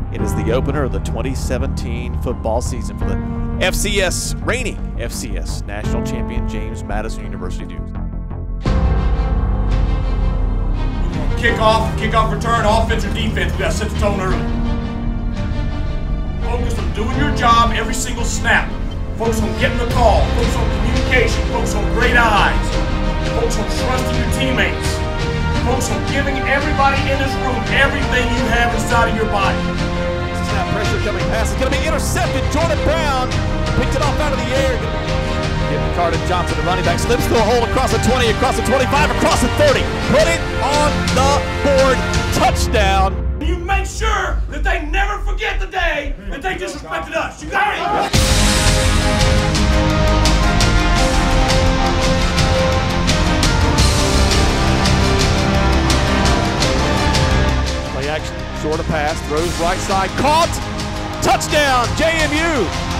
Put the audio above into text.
It is the opener of the 2017 football season for the reigning FCS national champion James Madison University Dukes. Kickoff return, offense or defense. We got to set the tone early. Focus on doing your job every single snap. Focus on getting the call. Focus on communication. Focus on great eyes. Focus on trusting your teammates. Focus on giving everybody in this room everything you have inside of your body. Snap pressure coming pass. It's going to be intercepted. Jordan Brown picked it off out of the air. Giving Carden Johnson, the running back, slips through a hole across the 20, across the 25, across the 30. Put it on the board. Touchdown. You make sure that they never forget the day that they disrespected us. You got it? Play action, short of pass, throws right side, caught, touchdown, JMU.